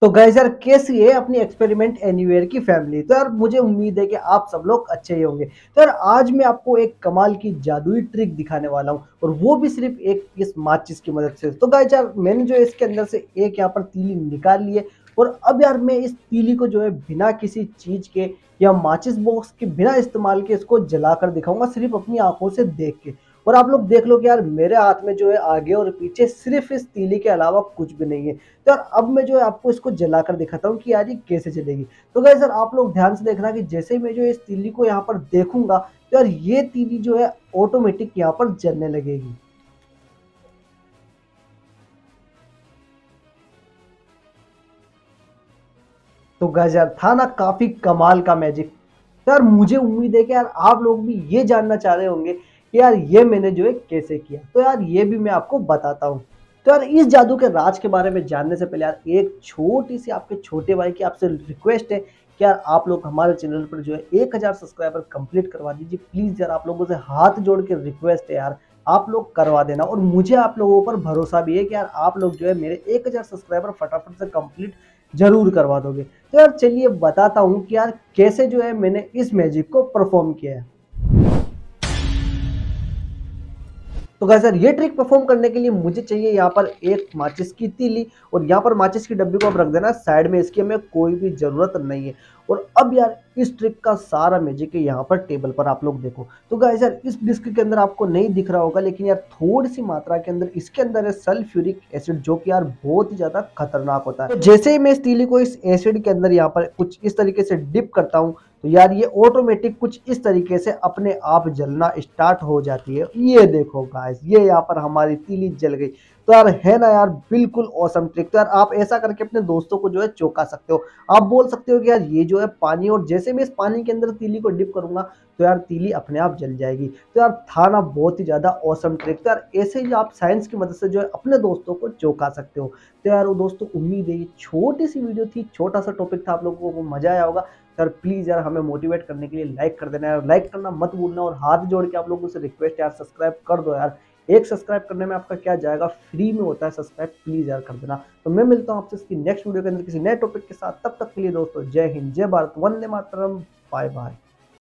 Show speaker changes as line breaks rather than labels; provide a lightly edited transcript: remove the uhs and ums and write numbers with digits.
तो गाइस यार कैसी है अपनी एक्सपेरिमेंट एनीवेयर की फैमिली। तो यार मुझे उम्मीद है कि आप सब लोग अच्छे ही होंगे। तो यार आज मैं आपको एक कमाल की जादुई ट्रिक दिखाने वाला हूँ और वो भी सिर्फ एक इस माचिस की मदद से। तो गाइस यार मैंने जो है इसके अंदर से एक यहाँ पर तीली निकाल ली है और अब यार मैं इस तीली को जो है बिना किसी चीज के या माचिस बॉक्स के बिना इस्तेमाल के इसको जलाकर दिखाऊंगा सिर्फ अपनी आंखों से देख के। और आप लोग देख लो कि यार मेरे हाथ में जो है आगे और पीछे सिर्फ इस तीली के अलावा कुछ भी नहीं है। तो यार अब मैं जो है आपको इसको जलाकर दिखाता हूँ कि यार ये कैसे चलेगी। तो गाइस यार आप लोग ध्यान से देखना कि जैसे ही मैं जो इस तीली को यहाँ पर देखूंगा तो यार ये तीली जो है ऑटोमेटिक यहाँ पर जलने लगेगी। तो गाइस यार था ना काफी कमाल का मैजिक। तो यार मुझे उम्मीद है कि यार आप लोग भी ये जानना चाह रहे होंगे कि यार ये मैंने जो है कैसे किया। तो यार ये भी मैं आपको बताता हूँ। तो यार इस जादू के राज के बारे में जानने से पहले यार एक छोटी सी आपके छोटे भाई की आपसे रिक्वेस्ट है कि यार आप लोग हमारे चैनल पर जो है 1000 सब्सक्राइबर कंप्लीट करवा दीजिए प्लीज। यार आप लोगों से हाथ जोड़ के रिक्वेस्ट है यार आप लोग करवा देना। और मुझे आप लोगों पर भरोसा भी है कि यार आप लोग जो है मेरे 1000 सब्सक्राइबर फटाफट से कंप्लीट जरूर करवा दोगे। तो यार चलिए बताता हूँ कि यार कैसे जो है मैंने इस मैजिक को परफॉर्म किया है। तो गाइस यार ये ट्रिक परफॉर्म करने के लिए मुझे चाहिए यहाँ पर एक माचिस की तीली और यहाँ पर माचिस की डब्बी को आप रख देना साइड में, इसकी हमें कोई भी जरूरत नहीं है। और अब यार इस ट्रिक का सारा मैजिक है यहाँ पर टेबल पर, आप लोग देखो। तो गाइस यार इस डिस्क के अंदर आपको नहीं दिख रहा होगा लेकिन यार थोड़ी सी मात्रा के अंदर इसके अंदर है सल्फ्यूरिक एसिड जो कि यार बहुत ही ज्यादा खतरनाक होता है। तो जैसे ही मैं इस तीली को इस एसिड के अंदर यहाँ पर कुछ इस तरीके से डिप करता हूँ तो यार ये ऑटोमेटिक कुछ इस तरीके से अपने आप जलना स्टार्ट हो जाती है। ये देखो गाइस ये यहाँ पर हमारी तीली जल गई। तो यार है ना यार बिल्कुल औसम ट्रिक। तो यार आप ऐसा करके अपने दोस्तों को जो है चौंका सकते हो। आप बोल सकते हो कि यार ये जो है पानी, और जैसे मैं इस पानी के अंदर तीली को डिप करूंगा तो यार तीली अपने आप जल जाएगी। तो यार था ना बहुत ही ज्यादा औसम ट्रिक। तो यार ऐसे ही आप साइंस की मदद से जो है अपने दोस्तों को चौंका सकते हो। तो यार वो दोस्तों उम्मीद है ये छोटी सी वीडियो थी, छोटा सा टॉपिक था, आप लोगों को मजा आया होगा। यार प्लीज यार हमें मोटिवेट करने के लिए लाइक कर देना यार, लाइक करना मत भूलना। और हाथ जोड़ के आप लोगों से रिक्वेस्ट यार सब्सक्राइब कर दो यार। एक सब्सक्राइब करने में आपका क्या जाएगा, फ्री में होता है सब्सक्राइब, प्लीज यार कर देना। तो मैं मिलता हूँ आपसे इसकी नेक्स्ट वीडियो के अंदर किसी नए टॉपिक के साथ। तब तक के लिए दोस्तों जय हिंद, जय भारत, वंदे मातरम, बाय बाय।